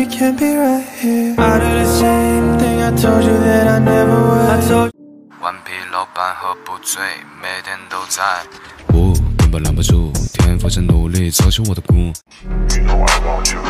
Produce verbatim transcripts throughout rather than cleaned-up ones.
we can't be right here. I do the same thing I told you that I never would. I told you. 顽皮老板喝不醉，每天都在。我根本拦不住，天赋正努力走出我的谷。You know I want you,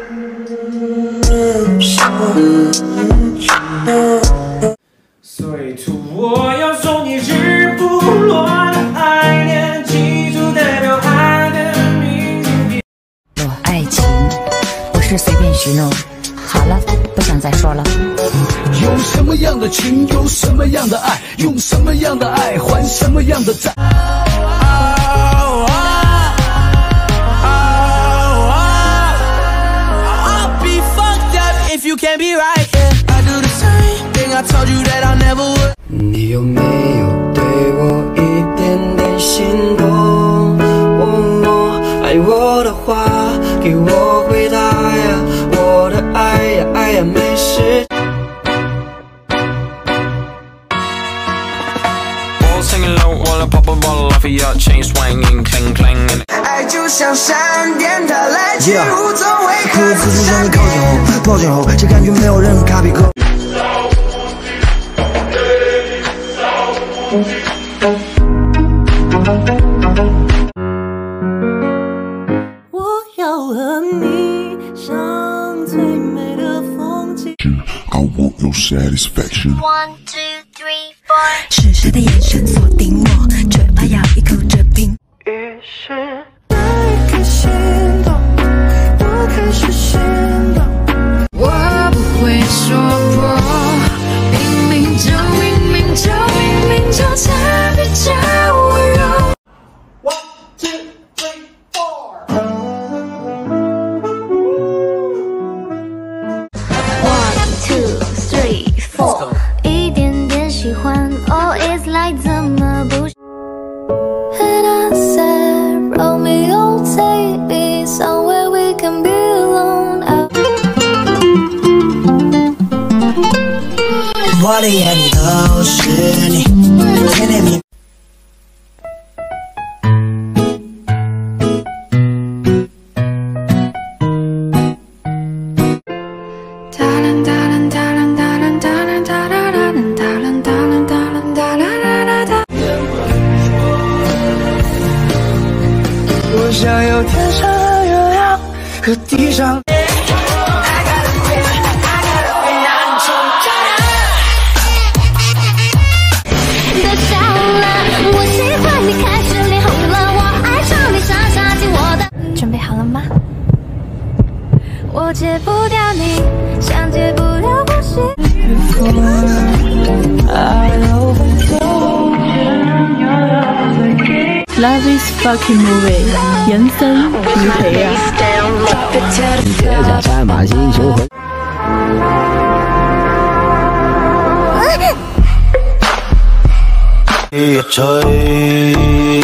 baby. 所以图我要送你日不落的爱念，记住代表爱的名字。 我爱情不是随便许诺。好了，不想再说了。 用什么样的情，有什么样的爱，用什么样的爱还什么样的债。I'll be fucked up if you can't be right. I do the same thing I told you that I never would. 你有没有对我一点点心动？哦，爱我的话，给我回答呀，我的爱呀，爱呀，没事。 爱就像闪电，它来去无踪，为何此时向你靠近后，靠近后，这感觉没有人卡比克。 我要和你上最美的风景。 I want your satisfaction. One, two, three, four. 是谁的眼神锁定我，嘴巴咬一口这瓶。 于是， 爱开心动，我开始心动。我不会说破，明明就明明就明明就才比较温柔。 One, two, three, four. One, two, three, four. 一点点喜欢 ，Oh, it's like 怎么不？And I said, Romeo, take me somewhere we can be alone. 我的眼里都是你，甜甜蜜。 我想有天上的月亮和地上。 准备好了吗？我戒不掉你，像戒不了呼吸。 Love is fucking movie， 人生如戲啊！ 这架山马星球魂。追呀追，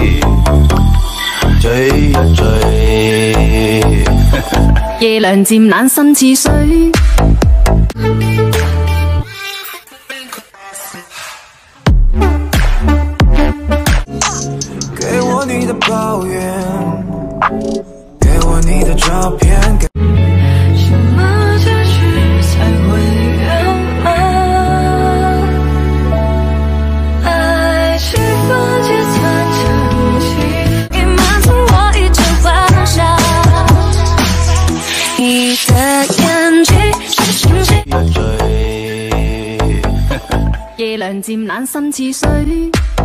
追呀追， 夜涼漸冷心似水。 给我你的抱怨，给我你的照片。 什么结局才会圆满？爱是分解残成气，已满足我一切幻想。你的眼睛是星星。 夜涼漸冷心似水。